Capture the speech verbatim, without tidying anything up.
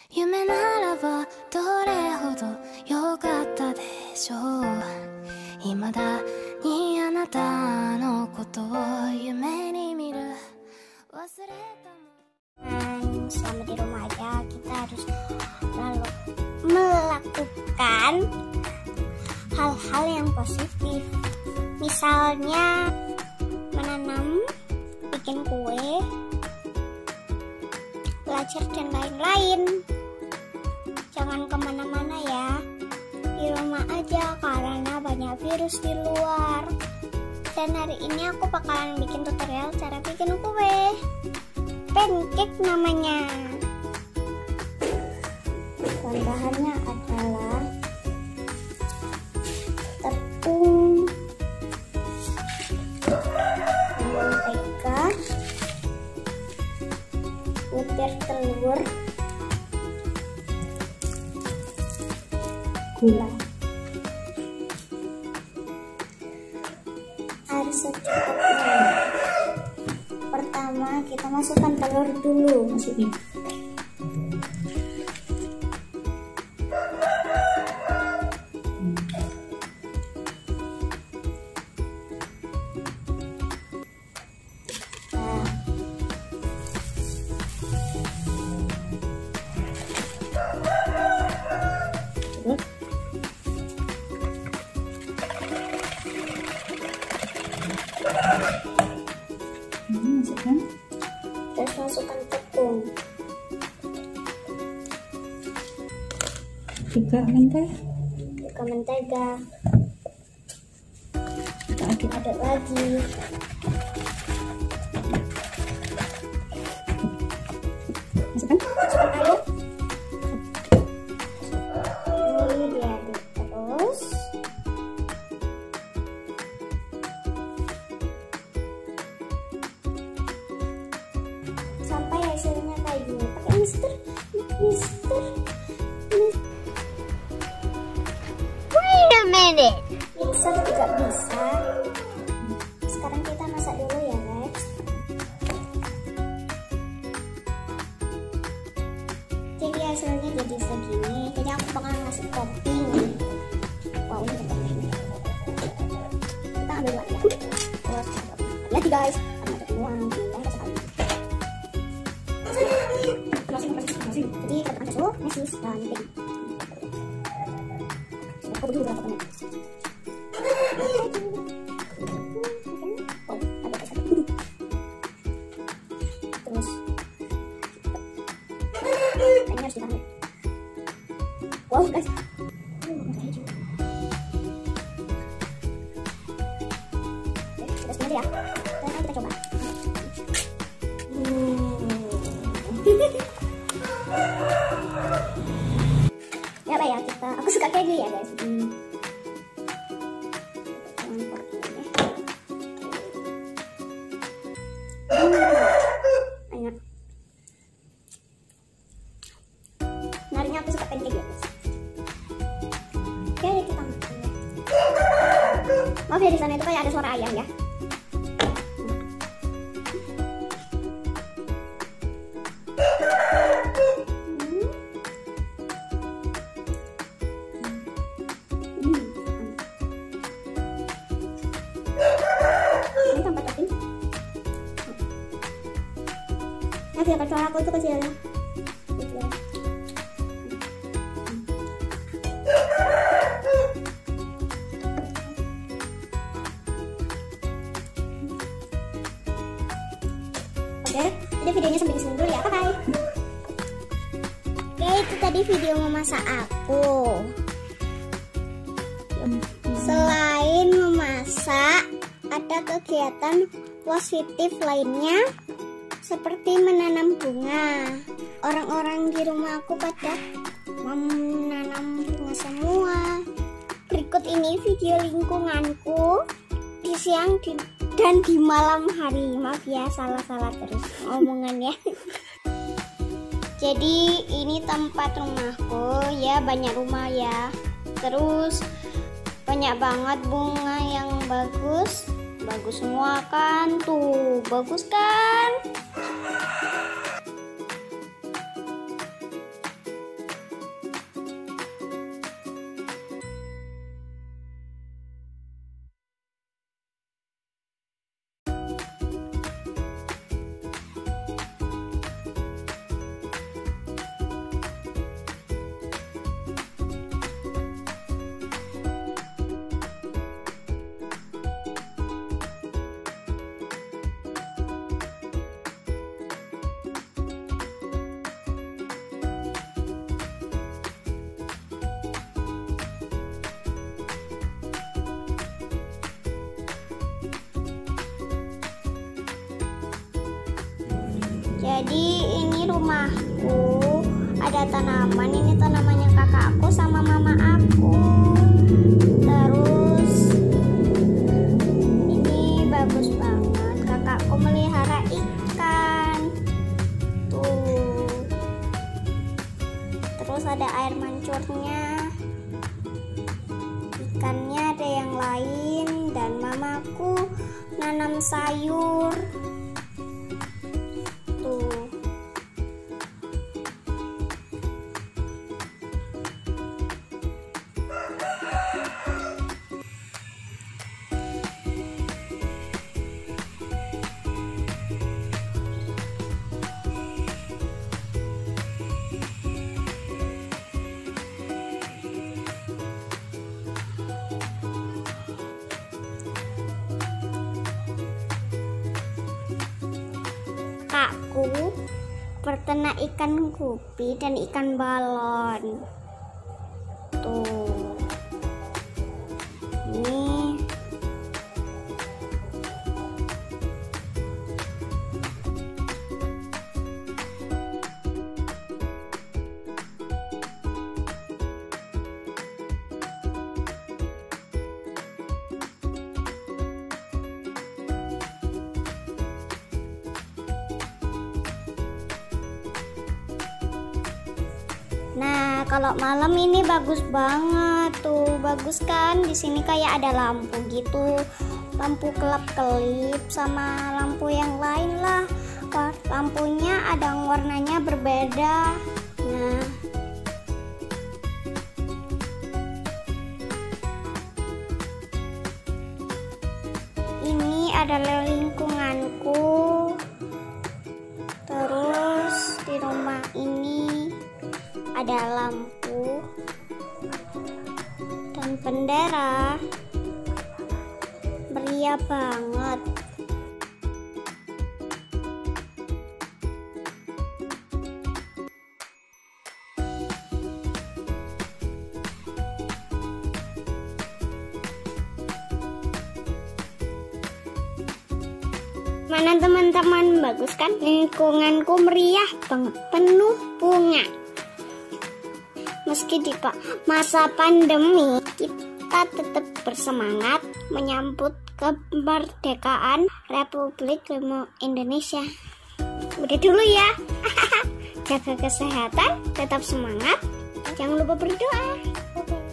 夢ならばどれほど良かったでしょう。未だにあなたのことを夢に見る忘れたも。 Selama di rumah aja kita harus lalu melakukan hal-hal yang positif, misalnya menanam, bikin kue, belajar dan lain-lain. Jangan kemana-mana ya, di rumah aja karena banyak virus di luar. Dan hari ini aku bakalan bikin tutorial cara bikin kue pancake namanya. Bahan-bahannya adalah tepung, mentega, butir telur, gula, air secukupnya. Pertama kita masukkan telur dulu, masukin. Masukkan. Terus masukkan tepung. Tiga mentega. Tiga mentega. Kita aduk. Aduk lagi. Masukkan. Masukkan air. Ini diaduk terus. Sampai hasilnya kayak gini. Pakai mister, mister, mister. Wait a minute. Mixer juga bisa. Sekarang kita masak dulu ya guys. Jadi hasilnya jadi segini. Jadi aku bakal ngasih topping. Wow, ini topping. Kita ambil lagi ya. Terus lihat guys, ada uang gila sekali. Jadi kita masuk mesis dan bikin. Aku dulu berapa menit? Oh, ada satu. Terus ini harus ditahan. Wow guys. Oke, kita spin ya. Sekarang kita coba. Ya apa ya, kita aku suka kayak gini ya guys. Hmm. Enak. Narinya aku suka pancake ya guys. Oke, kita makan ya. Maaf ya, di sana itu kayak ada suara ayam ya. Nah, siapa suara aku itu kecil ya. Oke, jadi videonya sampai di sini dulu ya. Bye bye. Oke, itu tadi video memasak aku. Selain memasak, ada kegiatan positif lainnya seperti menanam bunga. Orang-orang di rumah aku pada menanam bunga semua. Berikut ini video lingkunganku di siang di, dan di malam hari. Maaf ya, salah-salah terus omongannya. Jadi ini tempat rumahku ya, banyak rumah ya. Terus banyak banget bunga yang bagus. Bagus semua kan, tuh bagus kan. Jadi ini rumahku, ada tanaman, ini tanamannya kakakku sama mama aku. Terus ini bagus banget, kakakku melihara ikan. Tuh. Terus ada air mancurnya. Ikannya ada yang lain dan mamaku nanam sayur. Tuh. Kakakku peternak ikan gupi dan ikan balon. Tuh. Ini Nah, kalau malam ini bagus banget tuh, bagus kan? Di sini kayak ada lampu gitu, lampu kelap-kelip sama lampu yang lain lah. Wah, lampunya ada warnanya berbeda. Nah, ini adalah lingkunganku. Terus di rumah ini ada lampu dan bendera, meriah banget. Mana teman-teman, bagus kan? Lingkunganku meriah banget, penuh bunga. Meski di masa pandemi, kita tetap bersemangat menyambut kemerdekaan Republik Indonesia. Udah dulu ya. Jaga kesehatan, tetap semangat, jangan lupa berdoa.